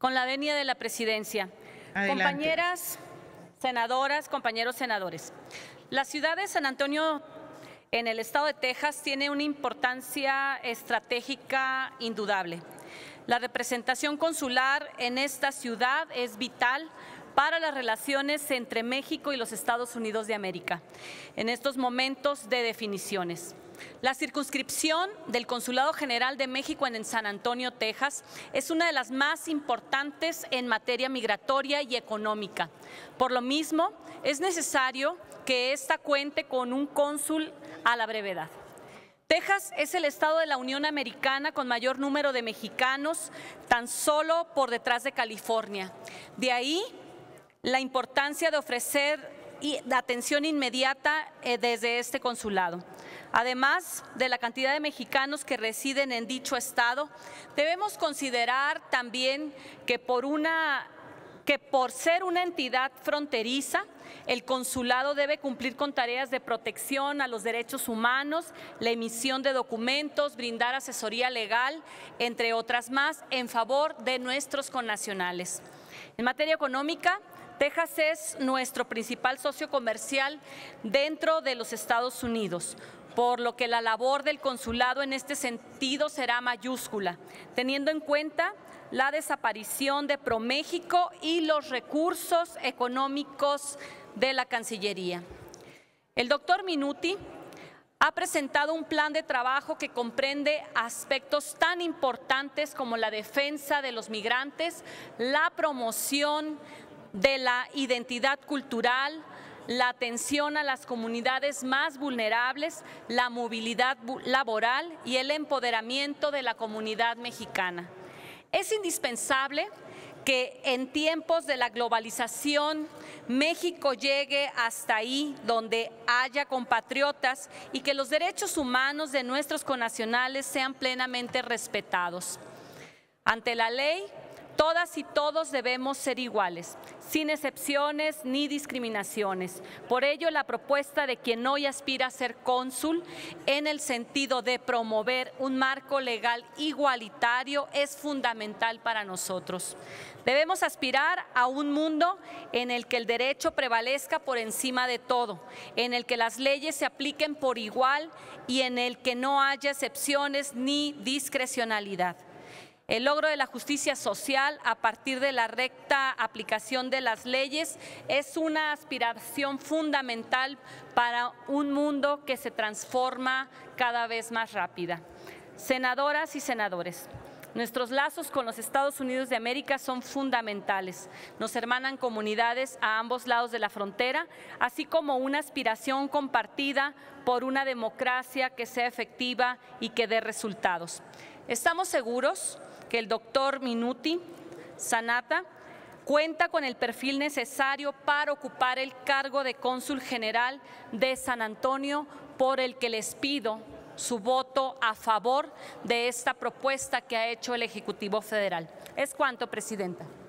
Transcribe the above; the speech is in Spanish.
Con la venia de la presidencia. Adelante. Compañeras senadoras, compañeros senadores, la ciudad de San Antonio en el estado de Texas tiene una importancia estratégica indudable. La representación consular en esta ciudad es vital para las relaciones entre México y los Estados Unidos de América, en estos momentos de definiciones. La circunscripción del Consulado General de México en San Antonio, Texas, es una de las más importantes en materia migratoria y económica. Por lo mismo, es necesario que ésta cuente con un cónsul a la brevedad. Texas es el estado de la Unión Americana con mayor número de mexicanos, tan solo por detrás de California. De ahí la importancia de ofrecer la atención inmediata desde este consulado. Además de la cantidad de mexicanos que residen en dicho estado, debemos considerar también que por ser una entidad fronteriza, el consulado debe cumplir con tareas de protección a los derechos humanos, la emisión de documentos, brindar asesoría legal, entre otras más, en favor de nuestros connacionales. En materia económica, Texas es nuestro principal socio comercial dentro de los Estados Unidos, por lo que la labor del consulado en este sentido será mayúscula, teniendo en cuenta la desaparición de ProMéxico y los recursos económicos de la Cancillería. El doctor Minuti ha presentado un plan de trabajo que comprende aspectos tan importantes como la defensa de los migrantes, la promoción de la identidad cultural, la atención a las comunidades más vulnerables, la movilidad laboral y el empoderamiento de la comunidad mexicana. Es indispensable que en tiempos de la globalización México llegue hasta ahí donde haya compatriotas y que los derechos humanos de nuestros connacionales sean plenamente respetados. Ante la ley, todas y todos debemos ser iguales, sin excepciones ni discriminaciones. Por ello, la propuesta de quien hoy aspira a ser cónsul, en el sentido de promover un marco legal igualitario, es fundamental para nosotros. Debemos aspirar a un mundo en el que el derecho prevalezca por encima de todo, en el que las leyes se apliquen por igual y en el que no haya excepciones ni discrecionalidad. El logro de la justicia social a partir de la recta aplicación de las leyes es una aspiración fundamental para un mundo que se transforma cada vez más rápida. Senadoras y senadores, nuestros lazos con los Estados Unidos de América son fundamentales. Nos hermanan comunidades a ambos lados de la frontera, así como una aspiración compartida por una democracia que sea efectiva y que dé resultados. Estamos seguros que el doctor Minuti Sanata cuenta con el perfil necesario para ocupar el cargo de cónsul general de San Antonio, por el que les pido su voto a favor de esta propuesta que ha hecho el Ejecutivo Federal. Es cuanto, Presidenta.